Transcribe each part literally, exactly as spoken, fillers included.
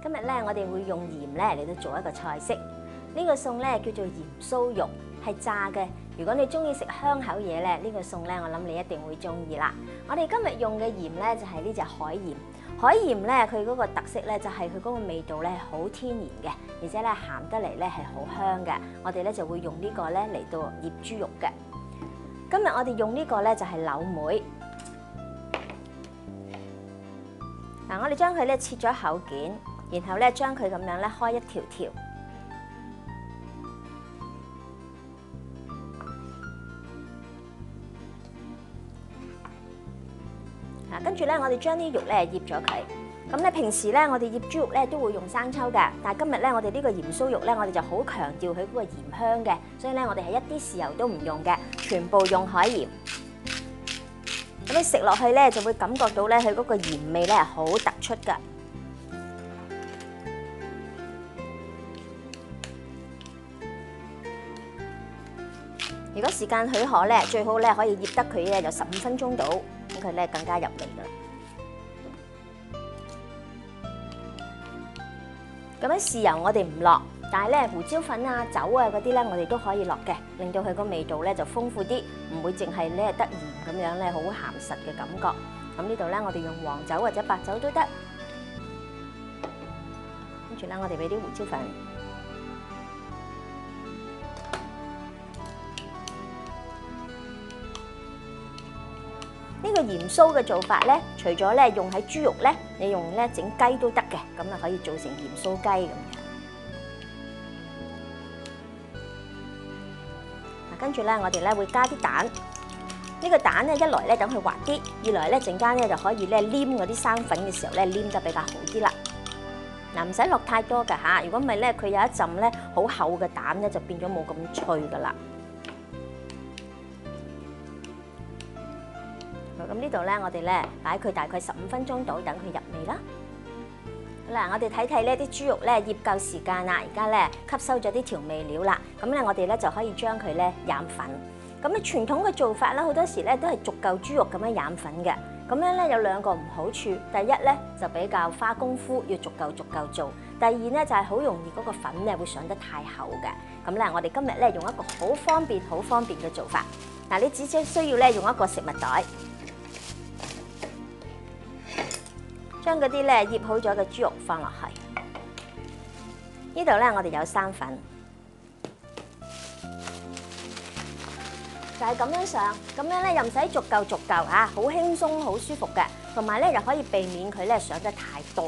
今日咧，我哋會用鹽咧嚟到做一個菜式。呢個餸咧叫做鹽酥肉，係炸嘅。如果你中意食香口嘢咧，呢個餸咧我諗你一定會中意啦。我哋今日用嘅鹽咧就係呢隻海鹽。海鹽咧佢嗰個特色咧就係佢嗰個味道咧好天然嘅，而且咧鹹得嚟咧係好香嘅。我哋咧就會用呢個咧嚟到醃豬肉嘅。今日我哋用呢個咧就係柳梅。嗱，我哋將佢咧切咗厚件，然後咧將佢咁樣咧開一條條。嗱，跟住咧我哋將啲肉咧醃咗佢。咁咧平時咧我哋醃豬肉咧都會用生抽嘅，但係今日咧我哋呢個鹽酥肉咧我哋就好強調佢嗰個鹽香嘅，所以咧我哋係一啲豉油都唔用嘅，全部用海鹽。咁你食落去咧就會感覺到咧佢嗰個鹽味咧係好突出㗎。如果時間許可咧，最好咧可以醃得佢咧就十五分鐘到，咁佢咧更加入味㗎。咁樣豉油我哋唔落，但係咧胡椒粉啊、酒啊嗰啲咧我哋都可以落嘅，令到佢個味道咧就豐富啲，唔會淨係咧得鹽咁樣咧好鹹實嘅感覺。咁呢度咧我哋用黃酒或者白酒都得。跟住咧我哋俾啲胡椒粉。呢個鹽酥嘅做法咧，除咗咧用喺豬肉咧，你用咧整雞都得嘅，咁啊可以做成鹽酥雞咁樣。嗱，跟住咧我哋咧會加啲蛋。呢個蛋咧一來咧等佢滑啲，二來咧陣間咧就可以咧黏嗰啲生粉嘅時候咧黏得比較好啲啦。嗱，唔使落太多㗎嚇，如果唔係咧佢有一陣咧好厚嘅蛋咧就變咗冇咁脆㗎啦。咁呢度咧，我哋咧擺佢大概十五分鐘到，等佢入味啦。好啦，我哋睇睇呢啲豬肉咧醃夠時間啦，而家咧吸收咗啲調味料啦。咁咧我哋咧就可以將佢咧染粉。咁咧傳統嘅做法啦，好多時咧都係逐嚿豬肉咁樣染粉嘅。咁樣咧有兩個唔好處，第一咧就比較花功夫，要逐嚿逐嚿做；第二咧就係好容易嗰個粉咧會上得太厚嘅。咁咧我哋今日咧用一個好方便、好方便嘅做法。嗱，你只需要咧用一個食物袋。將嗰啲咧醃好咗嘅豬肉放落去，呢度咧我哋有生粉，就係咁樣上，咁樣咧又唔使逐嚿逐嚿啊，好輕鬆好舒服嘅，同埋咧又可以避免佢咧上得太多。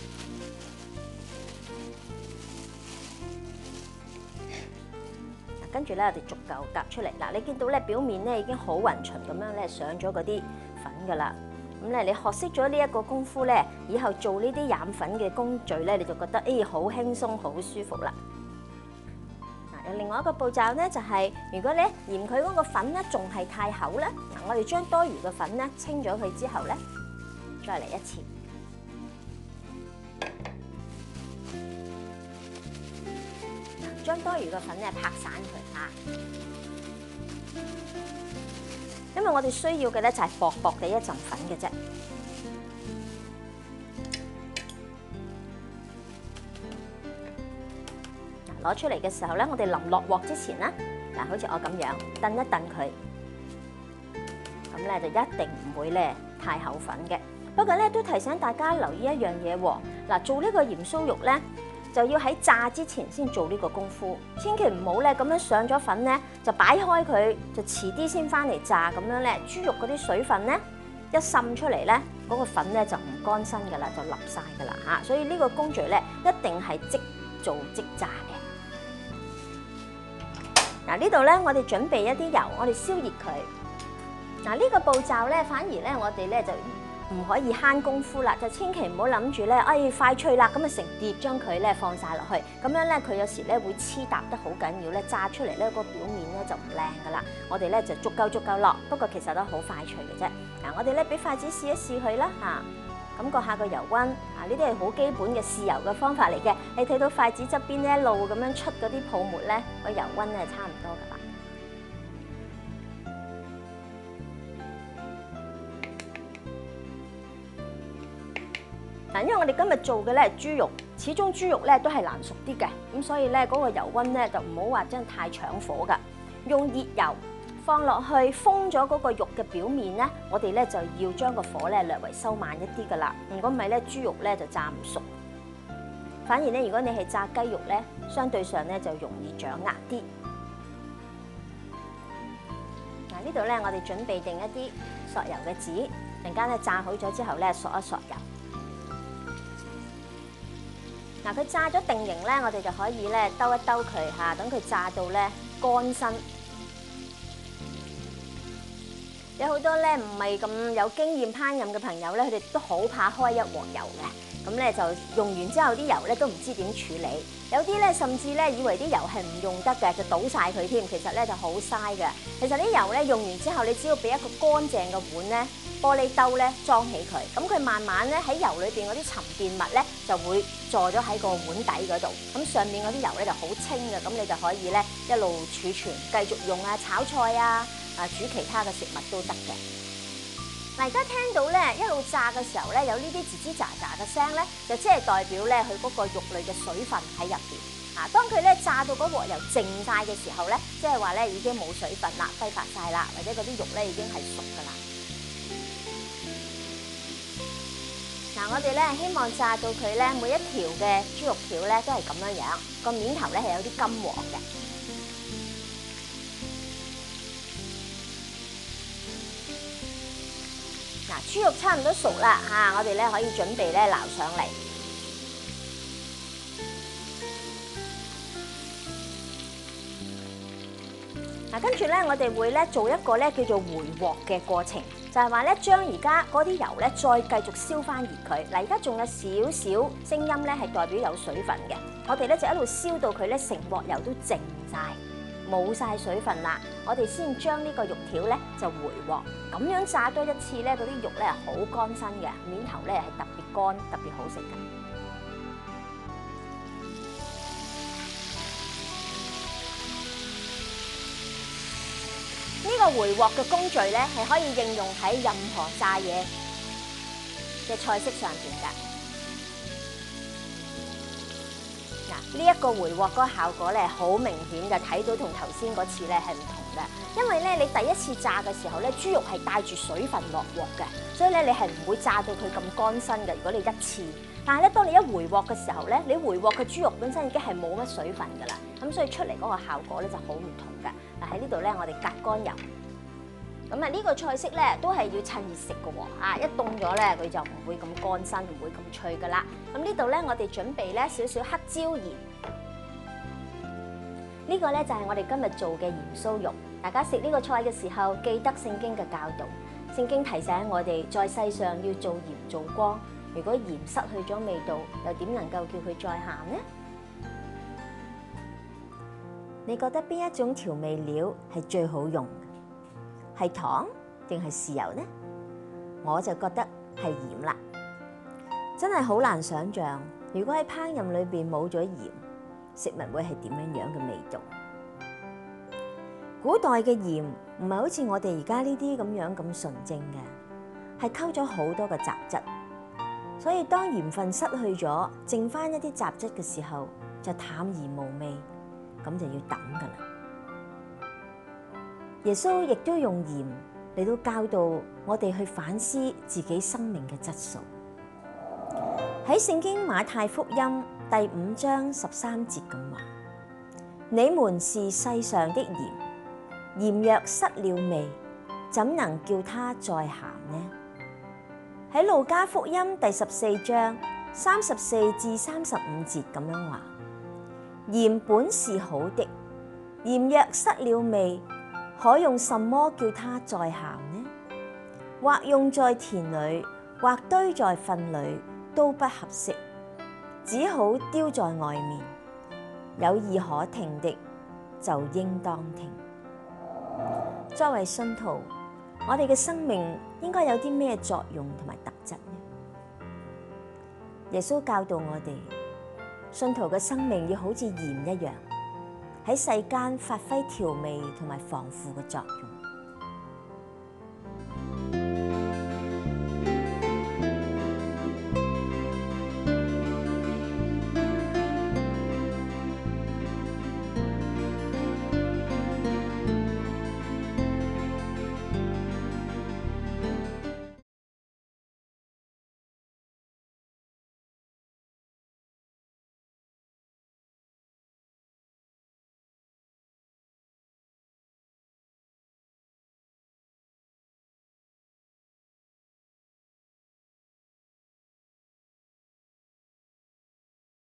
跟住咧我哋逐嚿夾出嚟，嗱你見到咧表面咧已經好勻勻咁樣咧上咗嗰啲粉噶啦。咁咧，你學識咗呢一個功夫咧，以後做呢啲染粉嘅工序咧，你就覺得誒好輕鬆、好舒服啦。嗱，有另外一個步驟咧，就係如果咧嫌佢嗰個粉咧仲係太厚咧，嗱，我哋將多餘嘅粉咧清咗佢之後咧，再嚟一次。嗱，將多餘嘅粉咧拍散佢嚇。因為我哋需要嘅咧就係薄薄地一陣粉嘅啫。嗱，攞出嚟嘅時候咧，我哋臨落鑊之前啦，嗱，好似我咁樣燉一燉佢，咁咧就一定唔會咧太厚粉嘅。不過咧都提醒大家留意一樣嘢喎，嗱，做呢個鹽酥肉咧，就要喺炸之前先做呢個功夫，千祈唔好咧咁樣上咗粉咧，就擺開佢，就遲啲先翻嚟炸，咁樣咧豬肉嗰啲水分咧一滲出嚟咧，嗰個粉咧就唔乾身噶啦，就腍晒噶啦嚇。所以呢個工序咧一定係即做即炸嘅。嗱，呢度咧我哋準備一啲油，我哋燒熱佢。嗱，呢個步驟咧反而咧我哋咧就唔可以慳功夫啦，就千祈唔好諗住咧，哎快脆啦，咁啊成碟將佢咧放晒落去，咁樣咧佢有時咧會黐搭得好緊要咧，炸出嚟咧個表面咧就唔靚噶啦。我哋咧就逐嚿逐嚿落，不過其實都好快脆嘅啫。嗱，我哋咧俾筷子試一試佢啦嚇，感覺下個油溫啊，呢啲係好基本嘅試油嘅方法嚟嘅。你睇到筷子側邊呢一路咁樣出嗰啲泡沫咧，個油溫咧差唔多噶啦。嗱，因為我哋今日做嘅咧係豬肉， 始終豬肉咧都係難熟啲嘅，咁所以咧嗰個油溫咧就唔好話真係太搶火噶。用熱油放落去封咗嗰個肉嘅表面咧，我哋咧就要將個火咧略為收慢一啲噶啦。如果唔係咧，豬肉咧就炸唔熟。反而咧，如果你係炸雞肉咧，相對上咧就容易掌握啲。嗱，呢度咧我哋準備定一啲索油嘅紙，陣間咧炸好咗之後咧索一索油。嗱，佢炸咗定型咧，我哋就可以咧兜一兜佢嚇，等佢炸到咧乾身。有好多咧唔係咁有經驗烹飪嘅朋友咧，佢哋都好怕開一鑊油嘅，咁咧就用完之後啲油咧都唔知點處理。有啲咧甚至咧以為啲油係唔用得嘅，就倒晒佢添，其實咧就好嘥嘅。其實啲油咧用完之後，你只要俾一個乾淨嘅碗咧，玻璃兜咧裝起佢，咁佢慢慢咧喺油裏邊嗰啲沉澱物咧就會坐咗喺個碗底嗰度，咁上面嗰啲油咧就好清嘅，咁你就可以咧一路儲存，繼續用啊炒菜啊。啊，煮其他嘅食物都得嘅。嗱，而家聽到咧一路炸嘅時候咧，有呢啲吱吱喳喳嘅聲咧，就即係代表咧佢嗰個肉類嘅水分喺入邊。啊，當佢咧炸到嗰鑊油淨晒嘅時候咧，即係話咧已經冇水分啦，揮發晒啦，或者嗰啲肉咧已經係熟㗎啦。嗱，我哋咧希望炸到佢咧每一條嘅豬肉條咧都係咁樣樣，個面頭咧係有啲金黃嘅。嗱，豬肉差唔多熟啦嚇，我哋咧可以準備咧撈上嚟。嗱，跟住咧我哋會咧做一個咧叫做回鑊嘅過程，就係話咧將而家嗰啲油咧再繼續燒翻熱佢。嗱，而家仲有少少聲音咧係代表有水分嘅，我哋咧就一路燒到佢咧成鑊油都淨晒。冇晒水分啦，我哋先將呢個肉條咧就回鑊，咁樣炸多一次咧，嗰啲肉咧係好乾身嘅，面頭咧係特別乾，特別好食嘅。呢個回鑊嘅工序咧係可以應用喺任何炸嘢嘅菜式上邊㗎。呢一個回鑊嗰個效果咧，好明顯嘅，睇到同頭先嗰次咧係唔同嘅。因為咧，你第一次炸嘅時候咧，豬肉係帶住水分落鑊嘅，所以咧你係唔會炸到佢咁乾身嘅。如果你一次，但係咧，當你一回鑊嘅時候咧，你回鑊嘅豬肉本身已經係冇乜水分㗎啦，咁所以出嚟嗰個效果咧就好唔同嘅。嗱，喺呢度咧，我哋隔乾油。咁啊，呢個菜式咧都係要趁熱食嘅喎，啊一凍咗咧佢就唔會咁乾身，唔會咁脆噶啦。咁呢度咧我哋準備咧少少黑椒鹽，呢個咧就係我哋今日做嘅鹽酥肉。大家食呢個菜嘅時候，記得聖經嘅教導。聖經提醒我哋在世上要做鹽做光，如果鹽失去咗味道，又點能夠叫佢再鹹呢？你覺得邊一種調味料係最好用？係糖定係豉油呢？我就覺得係鹽啦。真係好難想像，如果喺烹飪裏邊冇咗鹽，食物會係點樣樣嘅味道？古代嘅鹽唔係好似我哋而家呢啲咁樣咁純正嘅，係溝咗好多嘅雜質。所以當鹽分失去咗，剩翻一啲雜質嘅時候，就淡而無味，咁就要等㗎啦。耶穌亦都用鹽嚟到教導我哋去反思自己生命嘅質素。喺聖經馬太福音第五章十三節咁話：你們是世上的鹽，鹽若失了味，怎能叫它再鹹呢？喺路加福音第十四章三十四至三十五節咁樣話：鹽本是好的，鹽若失了味，可用什麼叫它再鹹呢？或用在田裏，或堆在糞裏，都不合適，只好丟在外面。有耳可聽的，就應當聽。作為信徒，我哋嘅生命應該有啲咩作用同埋特質呢？耶穌教導我哋，信徒嘅生命要好似鹽一樣，喺世間發揮調味同埋防腐嘅作用。